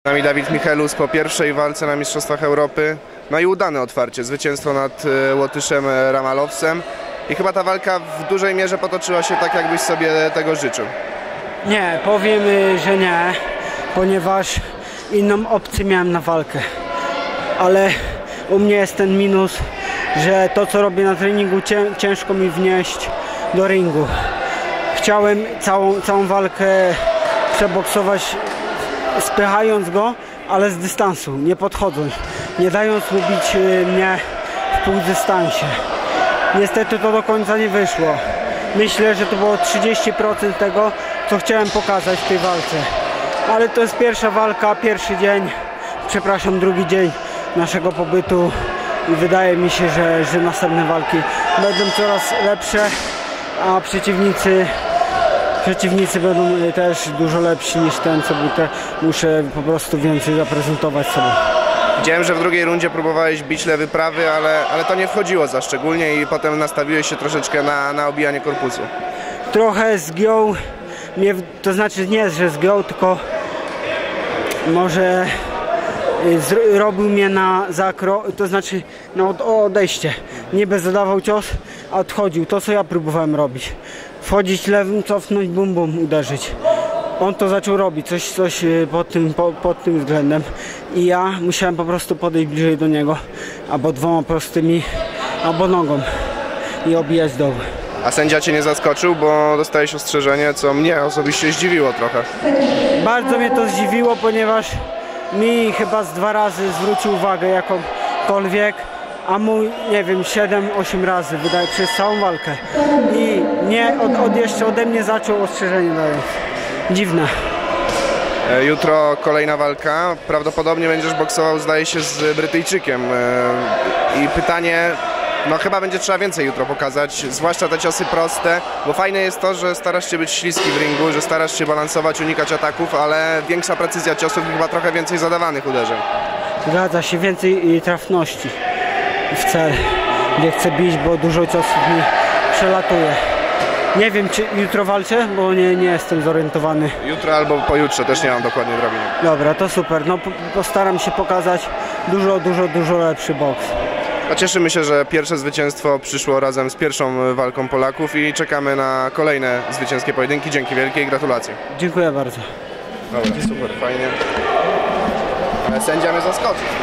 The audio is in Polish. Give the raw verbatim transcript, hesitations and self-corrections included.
Z nami Dawid Michelus po pierwszej walce na Mistrzostwach Europy. No i udane otwarcie, zwycięstwo nad Łotyszem Ramalowsem. I chyba ta walka w dużej mierze potoczyła się tak, jakbyś sobie tego życzył. Nie, powiem, że nie, ponieważ inną opcję miałem na walkę. Ale u mnie jest ten minus, że to, co robię na treningu, ciężko mi wnieść do ringu. Chciałem całą, całą walkę przeboksować, spychając go, ale z dystansu, nie podchodząc, nie dając mu bić mnie w półdystansie. Niestety to do końca nie wyszło. Myślę, że to było trzydzieści procent tego, co chciałem pokazać w tej walce. Ale to jest pierwsza walka, pierwszy dzień, przepraszam, drugi dzień naszego pobytu i wydaje mi się, że, że następne walki będą coraz lepsze, a przeciwnicy Przeciwnicy będą też dużo lepsi niż ten, co był te. Muszę po prostu więcej zaprezentować sobie. Widziałem, że w drugiej rundzie próbowałeś bić lewy, prawy, ale, ale to nie wchodziło za szczególnie i potem nastawiłeś się troszeczkę na, na obijanie korpusu. Trochę zgiął mnie, to znaczy nie, że zgiął, tylko może robił mnie na zakro, to znaczy na odejście. Niby zadawał cios, a odchodził. To, co ja próbowałem robić. Wchodzić lewym, cofnąć, bum bum, uderzyć. On to zaczął robić, coś, coś pod, tym, po, pod tym względem. I ja musiałem po prostu podejść bliżej do niego, albo dwoma prostymi, albo nogą i obijać doły. A sędzia cię nie zaskoczył, bo dostałeś ostrzeżenie, co mnie osobiście zdziwiło trochę. Bardzo mnie to zdziwiło, ponieważ mi chyba z dwa razy zwrócił uwagę jakąkolwiek, a mój, nie wiem, siedem osiem razy wydaje przez całą walkę. I nie, od, od jeszcze ode mnie zaczął ostrzeżenie dawać. Dziwne. Jutro kolejna walka. Prawdopodobnie będziesz boksował, zdaje się, z Brytyjczykiem. I pytanie, no chyba będzie trzeba więcej jutro pokazać, zwłaszcza te ciosy proste, bo fajne jest to, że starasz się być śliski w ringu, że starasz się balansować, unikać ataków, ale większa precyzja ciosów i chyba trochę więcej zadawanych uderzeń. Zgadza się, więcej trafności w cel, gdzie chcę bić, bo dużo ciosów mi przelatuje. Nie wiem, czy jutro walczę, bo nie, nie jestem zorientowany. Jutro albo pojutrze, też nie mam dokładnie drabiny. Dobra, to super, no postaram się pokazać dużo, dużo, dużo lepszy boks. A cieszymy się, że pierwsze zwycięstwo przyszło razem z pierwszą walką Polaków i czekamy na kolejne zwycięskie pojedynki. Dzięki wielkie i gratulacje. Dziękuję bardzo. Dobra, super, fajnie. Ale sędzia mnie zaskoczył.